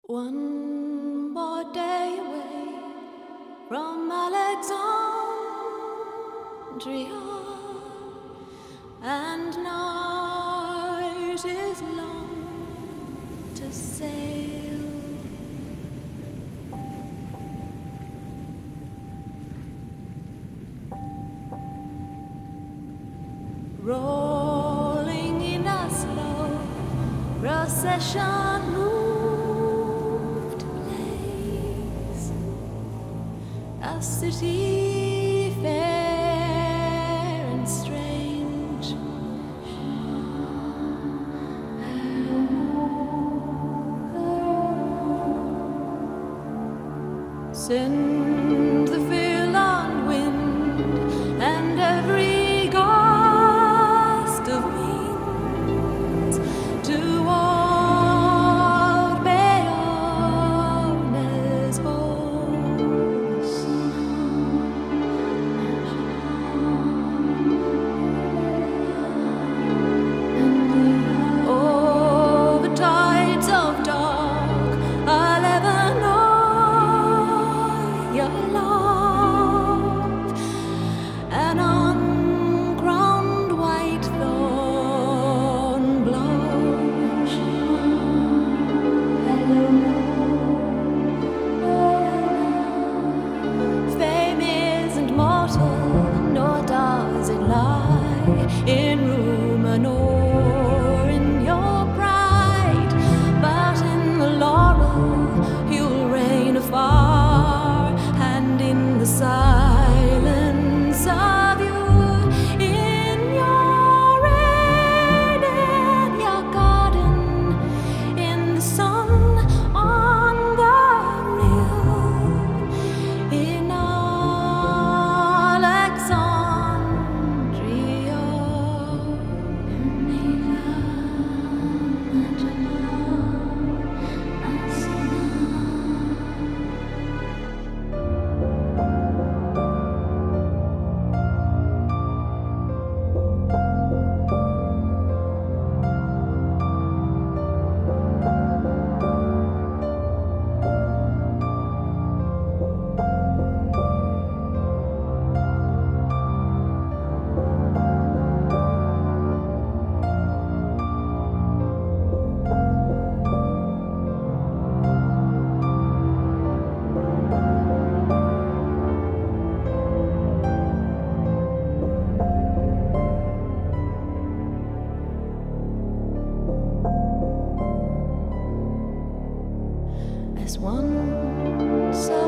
One more day away from Alexandria, and night is long to sail. Rolling in a slow procession moved place, a city fair and strange. Send the feel-on wind and every gust of winds toward Bayona's horse. Oh, the tides of dark I'll ever know your love, and on crowned white thorn blows. Fame isn't mortal, nor does it lie in rumor nor in your pride, but in the laurel you'll reign afar, and in the silence of you, in your rain, in your garden, in the sun, on the rill, in Alexandria. As one